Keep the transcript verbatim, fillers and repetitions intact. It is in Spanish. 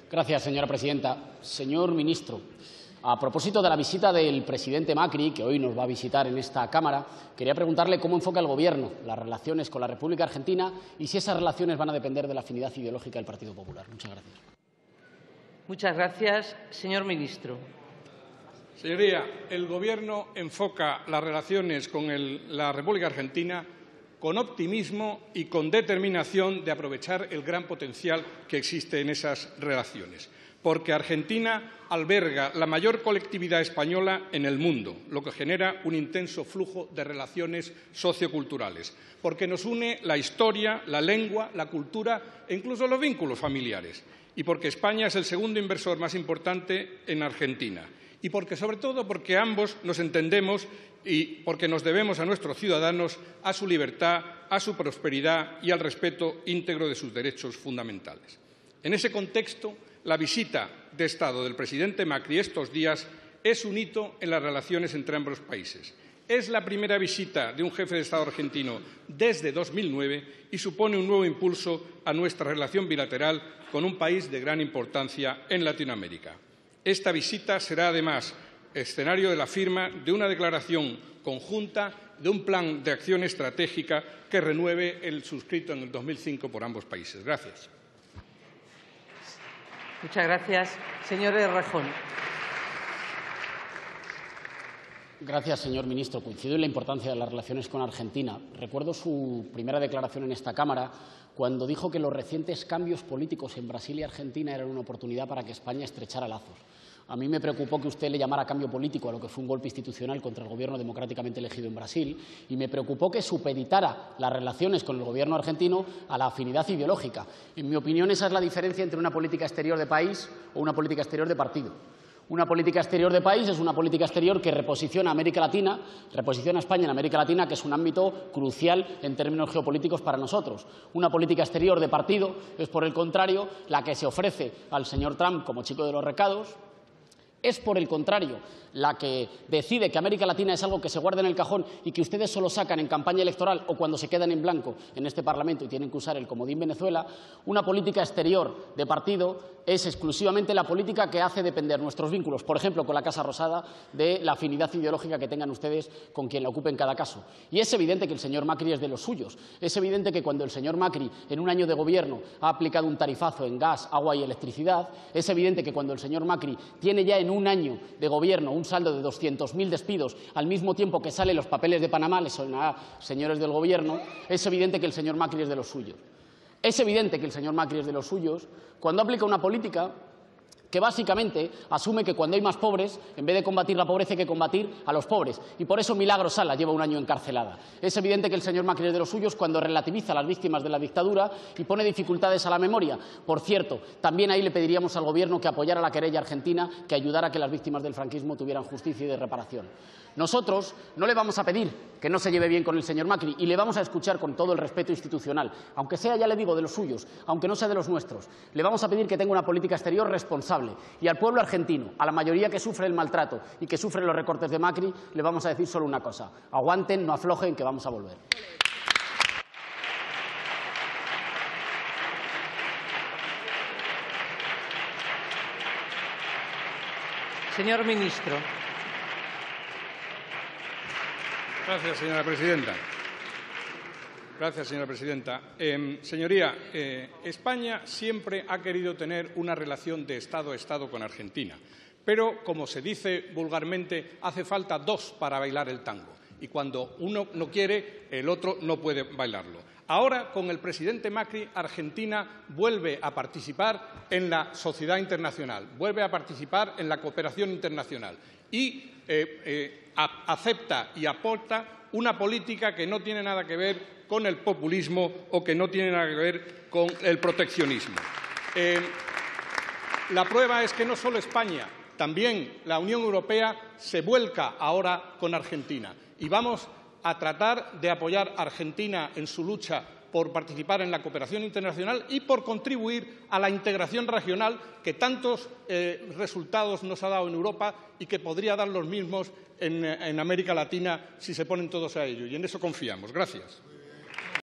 Gracias, señora presidenta. Señor ministro, a propósito de la visita del presidente Macri, que hoy nos va a visitar en esta Cámara, quería preguntarle cómo enfoca el Gobierno las relaciones con la República Argentina y si esas relaciones van a depender de la afinidad ideológica del Partido Popular. Muchas gracias. Muchas gracias, señor ministro. Señoría, el Gobierno enfoca las relaciones con el, la República Argentina con optimismo y con determinación de aprovechar el gran potencial que existe en esas relaciones, porque Argentina alberga la mayor colectividad española en el mundo, lo que genera un intenso flujo de relaciones socioculturales, porque nos une la historia, la lengua, la cultura e incluso los vínculos familiares, y porque España es el segundo inversor más importante en Argentina, y porque, sobre todo, porque ambos nos entendemos y porque nos debemos a nuestros ciudadanos, a su libertad, a su prosperidad y al respeto íntegro de sus derechos fundamentales. En ese contexto, la visita de Estado del presidente Macri estos días es un hito en las relaciones entre ambos países. Es la primera visita de un jefe de Estado argentino desde dos mil nueve y supone un nuevo impulso a nuestra relación bilateral con un país de gran importancia en Latinoamérica. Esta visita será, además, escenario de la firma de una declaración conjunta de un plan de acción estratégica que renueve el suscrito en el dos mil cinco por ambos países. Gracias. Muchas gracias. Señor Errejón. Gracias, señor ministro. Coincido en la importancia de las relaciones con Argentina. Recuerdo su primera declaración en esta Cámara cuando dijo que los recientes cambios políticos en Brasil y Argentina eran una oportunidad para que España estrechara lazos. A mí me preocupó que usted le llamara cambio político a lo que fue un golpe institucional contra el Gobierno democráticamente elegido en Brasil y me preocupó que supeditara las relaciones con el Gobierno argentino a la afinidad ideológica. En mi opinión, esa es la diferencia entre una política exterior de país o una política exterior de partido. Una política exterior de país es una política exterior que reposiciona a América Latina, reposiciona a España en América Latina, que es un ámbito crucial en términos geopolíticos para nosotros. Una política exterior de partido es, por el contrario, la que se ofrece al señor Trump como chico de los recados. Es, por el contrario, la que decide que América Latina es algo que se guarda en el cajón y que ustedes solo sacan en campaña electoral o cuando se quedan en blanco en este Parlamento y tienen que usar el comodín Venezuela. Una política exterior de partido es exclusivamente la política que hace depender nuestros vínculos, por ejemplo, con la Casa Rosada, de la afinidad ideológica que tengan ustedes con quien la ocupe en cada caso. Y es evidente que el señor Macri es de los suyos. Es evidente que cuando el señor Macri, en un año de gobierno, ha aplicado un tarifazo en gas, agua y electricidad, es evidente que cuando el señor Macri tiene ya en un año de gobierno un saldo de doscientos mil despidos, al mismo tiempo que salen los papeles de Panamá, les sonará, señores del Gobierno, es evidente que el señor Macri es de los suyos. Es evidente que el señor Macri es de los suyos cuando aplica una política que básicamente asume que cuando hay más pobres, en vez de combatir la pobreza hay que combatir a los pobres. Y por eso Milagros Sala lleva un año encarcelada. Es evidente que el señor Macri es de los suyos cuando relativiza a las víctimas de la dictadura y pone dificultades a la memoria. Por cierto, también ahí le pediríamos al Gobierno que apoyara la querella argentina, que ayudara a que las víctimas del franquismo tuvieran justicia y de reparación. Nosotros no le vamos a pedir que no se lleve bien con el señor Macri y le vamos a escuchar con todo el respeto institucional, aunque sea, ya le digo, de los suyos, aunque no sea de los nuestros. Le vamos a pedir que tenga una política exterior responsable y al pueblo argentino, a la mayoría que sufre el maltrato y que sufre los recortes de Macri, le vamos a decir solo una cosa: aguanten, no aflojen, que vamos a volver. Señor ministro. Gracias, señora presidenta. Gracias, señora presidenta. Eh, señoría, eh, España siempre ha querido tener una relación de Estado a Estado con Argentina, pero, como se dice vulgarmente, hace falta dos para bailar el tango, y cuando uno no quiere, el otro no puede bailarlo. Ahora, con el presidente Macri, Argentina vuelve a participar en la sociedad internacional, vuelve a participar en la cooperación internacional y eh, eh, a, acepta y aporta una política que no tiene nada que ver con el populismo o que no tiene nada que ver con el proteccionismo. Eh, la prueba es que no solo España, también la Unión Europea se vuelca ahora con Argentina y vamos a tratar de apoyar a Argentina en su lucha por participar en la cooperación internacional y por contribuir a la integración regional que tantos eh, resultados nos ha dado en Europa y que podría dar los mismos en, en América Latina si se ponen todos a ello. Y en eso confiamos. Gracias.